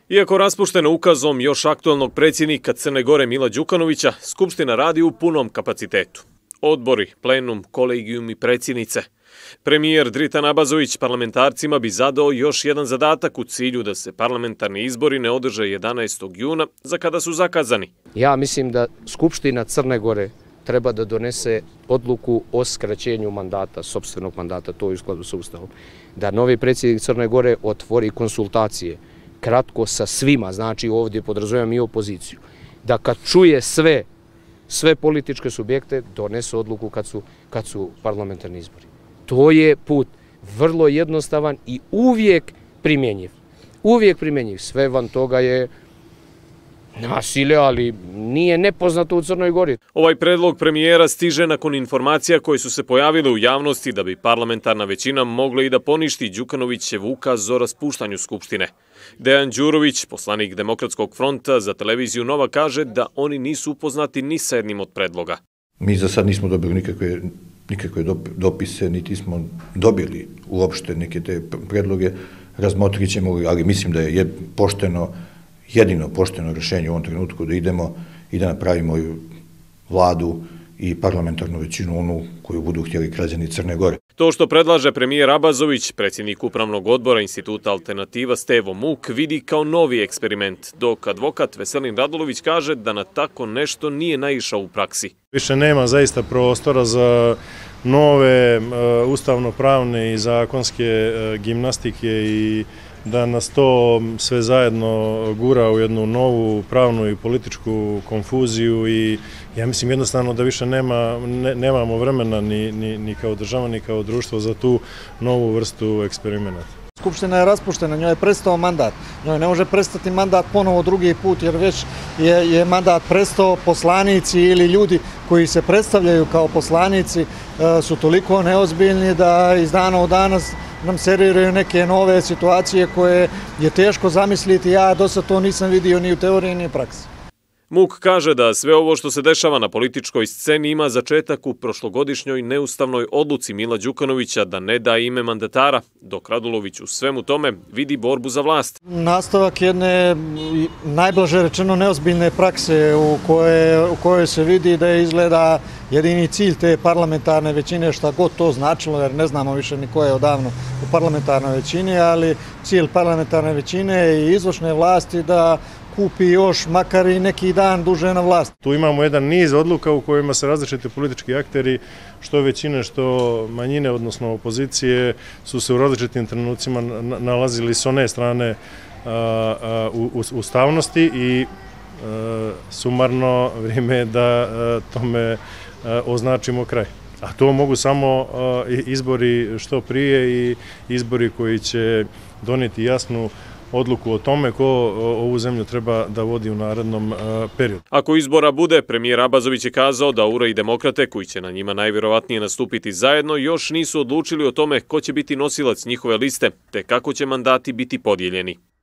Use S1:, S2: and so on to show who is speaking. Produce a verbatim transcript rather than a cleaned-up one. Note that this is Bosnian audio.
S1: Iako raspuštena ukazom još aktualnog predsjednika Crne Gore Mila Đukanovića, Skupština radi u punom kapacitetu. Odbori, plenum, kolegijum i predsjednice. Premijer Dritan Abazović parlamentarcima bi zadao još jedan zadatak u cilju da se parlamentarni izbori ne održe jedanaestog juna, za kada su zakazani.
S2: Ja mislim da Skupština Crne Gore treba da donese odluku o skraćenju mandata, sopstvenog mandata, to je u skladu sa Ustavom. Da novi predsjednik Crne Gore otvori konsultacije kratko sa svima, znači ovdje podrazumijem i opoziciju, da kad čuje sve, sve političke subjekte, donese odluku kad su, kad su parlamentarni izbori. To je put vrlo jednostavan i uvijek primjenjiv. Uvijek primjenjiv. Sve van toga je nasilje, ali nije nepoznato u Crnoj Gori.
S1: Ovaj predlog premijera stiže nakon informacija koje su se pojavile u javnosti da bi parlamentarna većina mogla i da poništi Đukanovićev ukaz o raspuštanju Skupštine. Dejan Đurović, poslanik Demokratskog fronta za televiziju Nova, kaže da oni nisu upoznati ni sa jednim od predloga.
S3: Mi za sad nismo dobili nikakve, nikakve dopise, niti smo dobili uopšte neke te predloge. Razmotrit ćemo, ali mislim da je pošteno, jedino pošteno rješenje u ovom trenutku da idemo i da napravimo vladu i parlamentarnu većinu, onu koju budu htjeli građani Crne Gore.
S1: To što predlaže premijer Abazović, predsjednik upravnog odbora Instituta Alternativa Stevo Muk, vidi kao novi eksperiment, dok advokat Veselin Radulović kaže da na tako nešto nije naišao u praksi.
S4: Više nema zaista prostora za nove ustavno-pravne i zakonske gimnastike i da nas to sve zajedno gura u jednu novu pravnu i političku konfuziju i ja mislim jednostavno da više nema, ne, nemamo vremena ni, ni, ni kao država ni kao društvo za tu novu vrstu eksperimenata.
S5: Skupština je raspuštena, njoj je prestao mandat. Njoj ne može prestati mandat ponovo drugi put jer već je, je mandat prestao. Poslanici ili ljudi koji se predstavljaju kao poslanici su toliko neozbiljni da iz dana u danas nam serviraju neke nove situacije koje je teško zamisliti. Ja do sad to nisam vidio ni u teoriji ni u praksi.
S1: Muk kaže da sve ovo što se dešava na političkoj sceni ima začetak u prošlogodišnjoj neustavnoj odluci Mila Đukanovića da ne da ime mandatara, dok Radulović u svemu tome vidi borbu za vlast.
S5: Nastavak jedne, najblaže rečeno, neozbiljne prakse u koje, u kojoj se vidi da je izgleda jedini cilj te parlamentarne većine, šta god to značilo, jer ne znamo više ni ko je odavno u parlamentarnoj većini, ali cilj parlamentarne većine i izvršne vlasti da kupi još makar i neki dan duže na vlast.
S4: Tu imamo jedan niz odluka u kojima se različiti politički akteri, što većine, što manjine, odnosno opozicije, su se u različitim trenucima nalazili s one strane ustavnosti i sumarno vrijeme je da tome označimo kraj. A to mogu samo izbori što prije i izbori koji će donijeti jasnu odluku o tome ko ovu zemlju treba da vodi u narednom periodu.
S1: Ako izbora bude, premijer Abazović je kazao da U R A i demokrate, koji će na njima najvjerovatnije nastupiti zajedno, još nisu odlučili o tome ko će biti nosilac njihove liste, te kako će mandati biti podijeljeni.